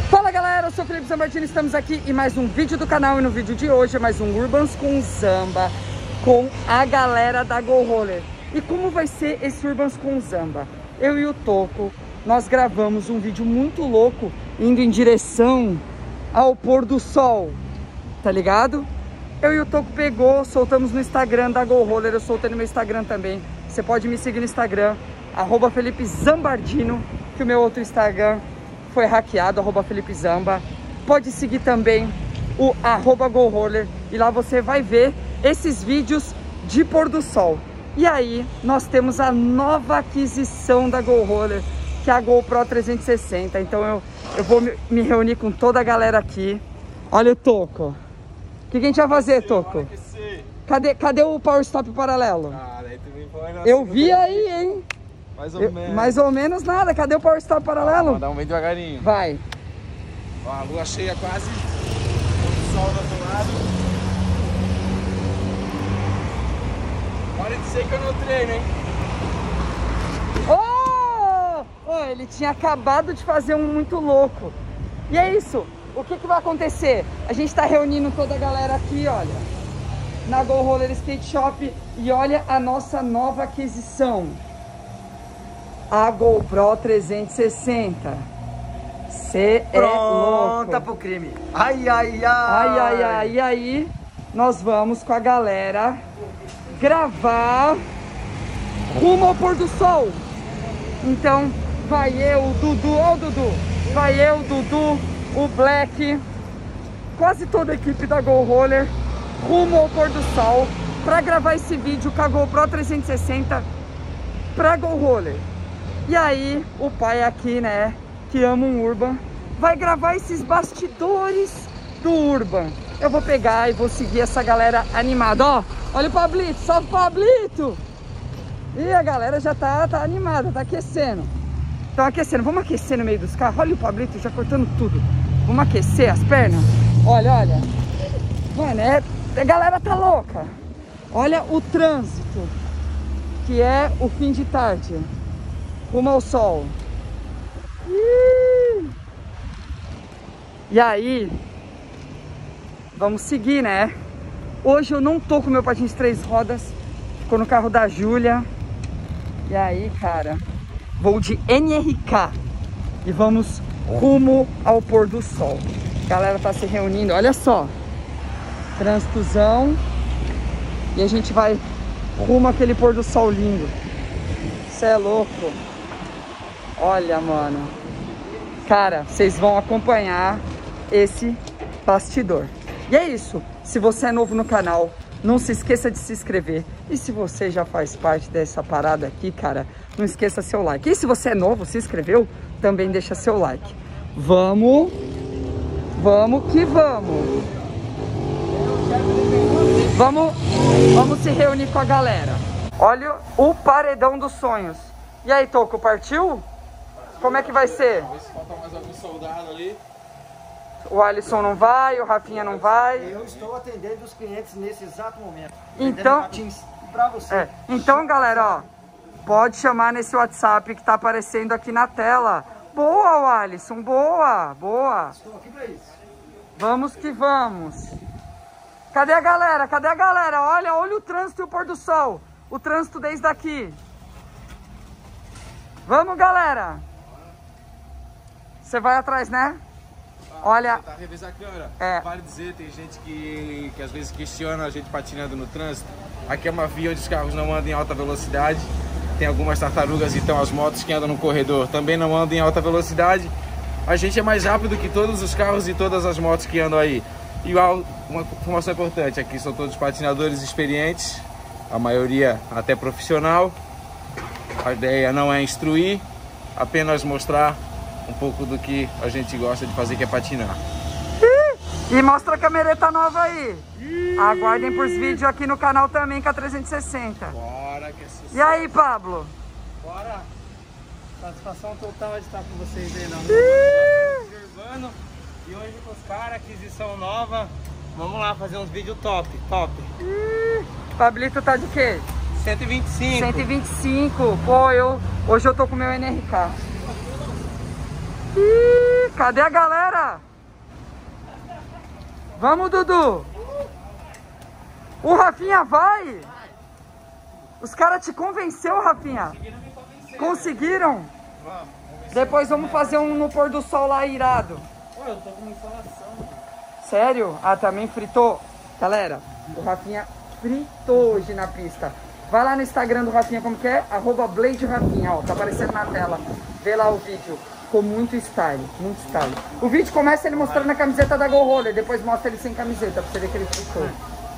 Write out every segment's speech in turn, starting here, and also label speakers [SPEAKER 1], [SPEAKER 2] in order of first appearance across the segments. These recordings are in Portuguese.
[SPEAKER 1] Fala galera, eu sou o Felipe Zambardini, estamos aqui em mais um vídeo do canal. E no vídeo de hoje é mais um Urbans com Zamba, com a galera da Go Roller. E como vai ser esse Urbans com Zamba? Eu e o Toco, nós gravamos um vídeo muito louco, indo em direção ao pôr do sol, tá ligado? Eu e o Toco pegou, soltamos no Instagram da Go Roller, eu soltei no meu Instagram também. Você pode me seguir no Instagram, @Felipe Zambardino, que o meu outro Instagram foi hackeado, @Felipe Zamba. Pode seguir também o @Go Roller e lá você vai ver esses vídeos de pôr do sol. E aí nós temos a nova aquisição da Go Roller, que é a GoPro 360. Então eu vou me reunir com toda a galera aqui. Olha o Toco. O que a gente vai fazer, Toco? Cadê o Power Stop paralelo? Eu vi aí, hein? Mais ou menos nada. Cadê o Power Stop paralelo?
[SPEAKER 2] Vamos dar um bem devagarinho.
[SPEAKER 1] Vai.
[SPEAKER 2] Ó, a lua cheia quase. O sol do outro lado. Pode dizer que eu não treino, hein?
[SPEAKER 1] Ele tinha acabado de fazer um muito louco. E é isso. O que vai acontecer? A gente tá reunindo toda a galera aqui, olha, na Go Roller Skate Shop. E olha a nossa nova aquisição, a GoPro 360. Cê é louco.
[SPEAKER 3] Pronta pro crime. Ai, ai, ai.
[SPEAKER 1] Ai, ai, ai. E aí, nós vamos com a galera gravar rumo ao pôr do sol. Então, vai eu, o Dudu, ó o Dudu. Vai eu, o Dudu, o Black, quase toda a equipe da Go Roller, rumo ao pôr do sol, pra gravar esse vídeo com a GoPro 360 pra Go Roller. E aí, o pai aqui, né, que ama um Urban, vai gravar esses bastidores do Urban. Eu vou pegar e vou seguir essa galera animada. Ó, olha o Pablito, salve Pablito! E a galera já tá animada, tá aquecendo. Estão aquecendo, vamos aquecer no meio dos carros. Olha o Pablito já cortando tudo. Vamos aquecer as pernas. Olha, olha. Mano, a galera tá louca. Olha o trânsito, que é o fim de tarde, rumo ao sol. E aí, vamos seguir, né? Hoje eu não tô com meu patins de 3 rodas, ficou no carro da Júlia. E aí, cara, vou de NRK e vamos rumo ao pôr do sol. A galera tá se reunindo, olha só, trânsitozão. E a gente vai rumo àquele pôr do sol lindo. Cê é louco. Olha, mano. Cara, vocês vão acompanhar esse bastidor. E é isso. Se você é novo no canal, não se esqueça de se inscrever. E se você já faz parte dessa parada aqui, cara, não esqueça seu like. E se você é novo, se inscreveu, também deixa seu like. Vamos que vamos. Vamos se reunir com a galera. Olha o paredão dos sonhos. E aí, Toco, partiu? Como é que vai ser?
[SPEAKER 2] Vamos ver se falta mais algum soldado ali.
[SPEAKER 1] O Alisson não vai, o Rafinha não vai.
[SPEAKER 3] Eu estou atendendo os clientes nesse exato momento.
[SPEAKER 1] Então,
[SPEAKER 3] patins pra você.
[SPEAKER 1] Então, galera, ó, pode chamar nesse WhatsApp que tá aparecendo aqui na tela. Boa, Alisson, boa, boa.
[SPEAKER 3] Estou aqui pra isso.
[SPEAKER 1] Vamos que vamos. Cadê a galera? Cadê a galera? Olha o trânsito e o pôr do sol. O trânsito desde aqui. Vamos, galera. Você vai atrás, né? Olha,
[SPEAKER 2] Tentar revezar a câmera.
[SPEAKER 1] É.
[SPEAKER 2] Vale dizer, tem gente que às vezes questiona a gente patinando no trânsito. Aqui é uma via onde os carros não andam em alta velocidade. Tem algumas tartarugas, então as motos que andam no corredor também não andam em alta velocidade. A gente é mais rápido que todos os carros e todas as motos que andam aí. E uma informação importante, aqui são todos patinadores experientes, a maioria até profissional. A ideia não é instruir, apenas mostrar um pouco do que a gente gosta de fazer, que é patinar.
[SPEAKER 1] E mostra a camereta nova aí. Aguardem por vídeos aqui no canal também com a 360.
[SPEAKER 2] Bora, que é sucesso.
[SPEAKER 1] E aí, Pablo?
[SPEAKER 4] Bora! Satisfação total de estar com vocês aí, não. Urbano. E hoje com os caras, aquisição nova. Vamos lá fazer uns vídeos top.
[SPEAKER 1] Pablito tá de quê?
[SPEAKER 4] 125.
[SPEAKER 1] 125. Pô, hoje eu tô com o meu NRK. Cadê a galera? Vamos, Dudu. O Rafinha vai. Os caras te convenceu, Rafinha? Conseguiram? Depois vamos fazer um no pôr do sol lá, irado.
[SPEAKER 4] Ué, eu tô com insolação.
[SPEAKER 1] Sério? Ah, também fritou? Galera, o Rafinha fritou hoje na pista. Vai lá no Instagram do Rafinha, como que é? @BladeRafinha, ó, tá aparecendo na tela. Vê lá o vídeo. Ficou muito style, muito style. O vídeo começa ele mostrando a camiseta da Go Roller, depois mostra ele sem camiseta, pra você ver que ele fritou.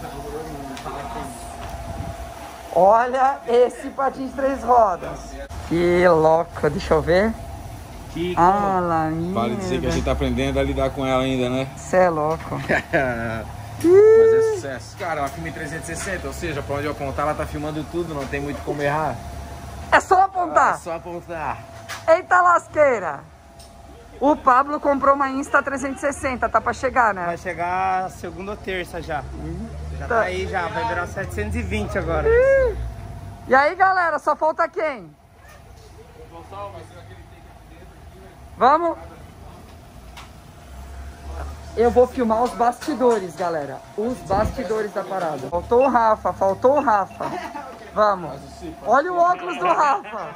[SPEAKER 1] Olha esse patins 3 rodas. Que louco, deixa eu ver. Ah, lá,
[SPEAKER 2] Vale dizer que a gente tá aprendendo a lidar com ela ainda, né?
[SPEAKER 1] Cê é louco.
[SPEAKER 2] Mas é sucesso. Cara, uma filme 360, ou seja, pra onde eu apontar, ela tá filmando tudo, não tem muito como errar.
[SPEAKER 1] É só apontar.
[SPEAKER 2] É só apontar.
[SPEAKER 1] Eita lasqueira. O Pablo comprou uma Insta 360, tá pra chegar, né?
[SPEAKER 4] Vai chegar segunda ou terça já. Já tá aí já, vai virar 720 agora.
[SPEAKER 1] E aí, galera, só falta quem? Vamos? Eu vou filmar os bastidores, galera. Os bastidores da parada. Faltou o Rafa, faltou o Rafa. Vamos. Olha o óculos do Rafa.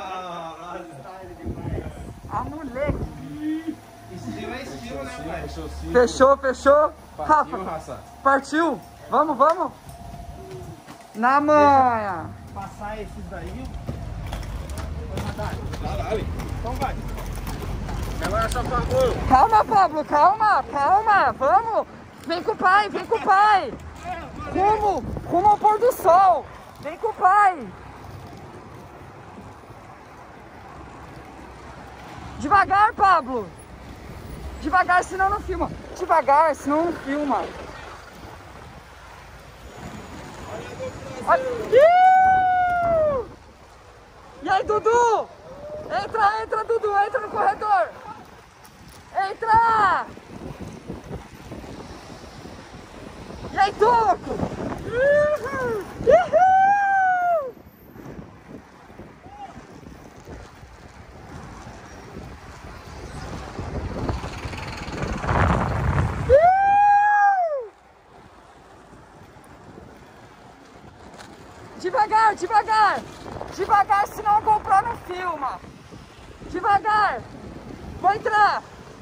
[SPEAKER 1] A moleque.
[SPEAKER 4] Estilo é estilo, né, pai?
[SPEAKER 1] Fechou, fechou.
[SPEAKER 2] Partiu,
[SPEAKER 1] Rafa,
[SPEAKER 2] raça.
[SPEAKER 1] partiu? Vamos, vamos? Na manha.
[SPEAKER 4] Passar esses daí.
[SPEAKER 2] Dale.
[SPEAKER 4] Então vai.
[SPEAKER 2] Agora só favor.
[SPEAKER 1] Calma, Pablo, calma, calma. Vamos. Vem com o pai, vem com o pai. Rumo ao pôr do sol. Vem com o pai. Devagar, Pablo. Devagar, senão não filma. Devagar, senão não filma. E aí, Dudu? Entra, Dudu. Entra no corredor. Entra! E aí, Toco? Uhul! Uhul! Devagar, devagar! Devagar, senão a GoPro não filma! Devagar! Vou entrar!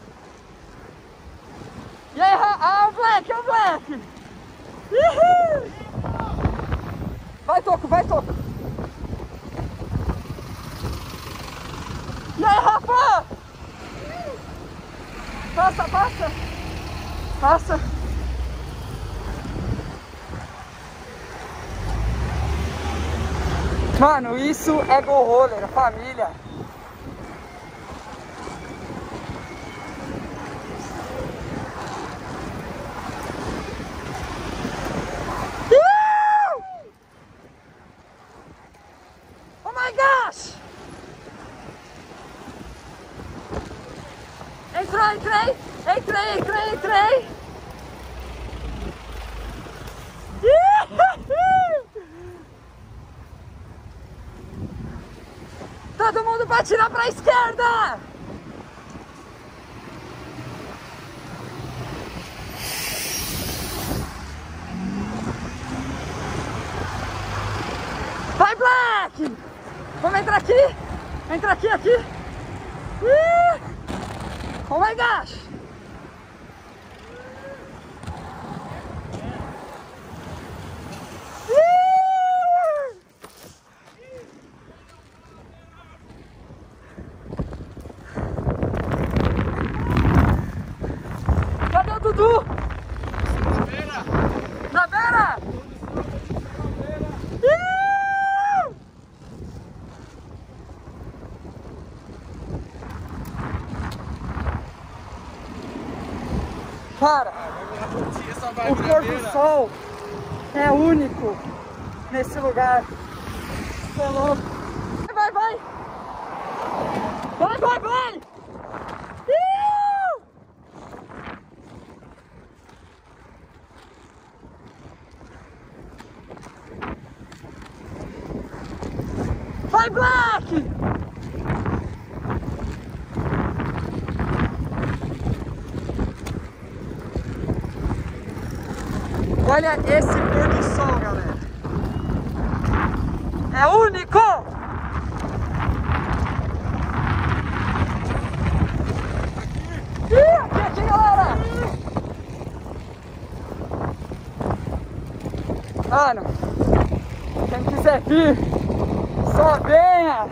[SPEAKER 1] E aí, o Black, o Black! Uhul! Vai, Toco, vai, Toco! E aí, Rafa! Passa, passa! Passa! Mano, isso é Go Roller, família! Oh my gosh! Entrei! Todo mundo pra tirar pra esquerda! Vai, Black! Vamos entrar aqui! Entra aqui! Oh my gosh! Cadê o Dudu? Na beira! Cara, o pôr do sol é único nesse lugar. Tô louco. Vai! Vai! Vai, Black! Olha esse pôr do sol, galera. É único! Aqui, galera! Mano, quem quiser vir, só venha!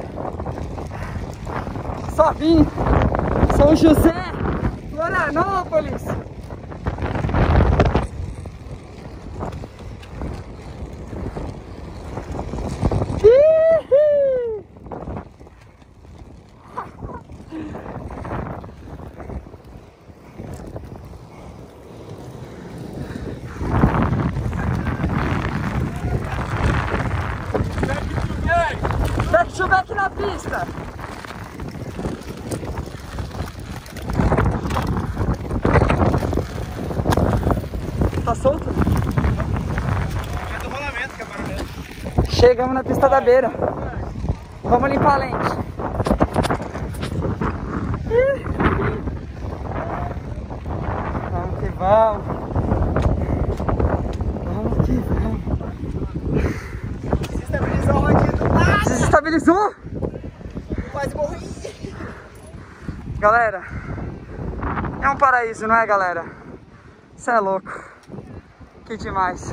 [SPEAKER 1] Só vim! São José, Florianópolis! Back to back na pista. Tá solto?
[SPEAKER 4] É do rolamento que é barulhento.
[SPEAKER 1] Chegamos na pista da beira. Vamos limpar a lente. Vamos que vamos. Vamos que vamos.
[SPEAKER 3] Desestabilizou o bandido.
[SPEAKER 1] Desestabilizou?
[SPEAKER 3] Quase morri.
[SPEAKER 1] Galera, é um paraíso, não é, galera? Isso é louco. Que demais.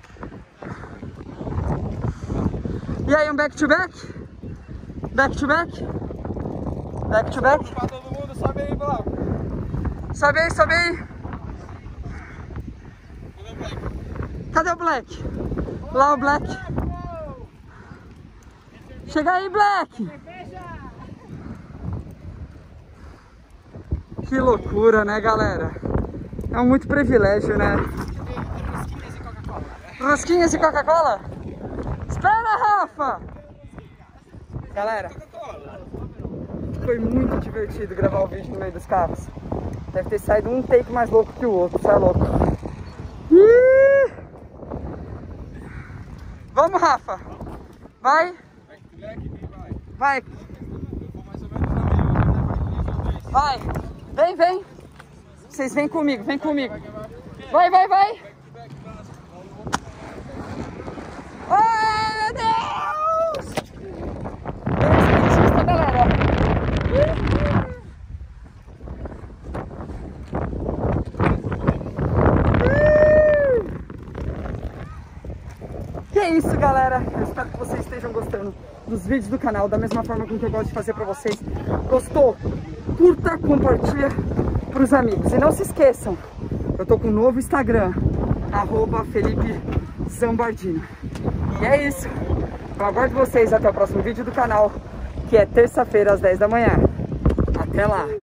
[SPEAKER 1] E aí, um back to back? Back to back? Back to back?
[SPEAKER 2] Pra todo mundo, sobe aí, Blau.
[SPEAKER 1] Sobe aí, sobe aí. Cadê o Black? Lá o Black. Chega aí, Black. Que loucura, né, galera? É muito privilégio, né? Rosquinhas e Coca-Cola? Espera, Rafa! Galera, foi muito divertido gravar o vídeo no meio dos carros. Deve ter saído um take mais louco que o outro, você é louco. Vamos, Rafa! Vai! Vai! Vai! Vem, vem! Vocês vêm comigo, vem comigo! Vai, vai, vai! Ai, meu Deus! Esse galera! Que é isso, galera? Eu espero que vocês estejam gostando dos vídeos do canal, da mesma forma como que eu gosto de fazer pra vocês. Gostou? Curta, compartilha pros amigos. E não se esqueçam, eu tô com um novo Instagram, @FelipeZambardino. E é isso. Eu aguardo vocês até o próximo vídeo do canal, que é terça-feira às 10 da manhã. Até lá!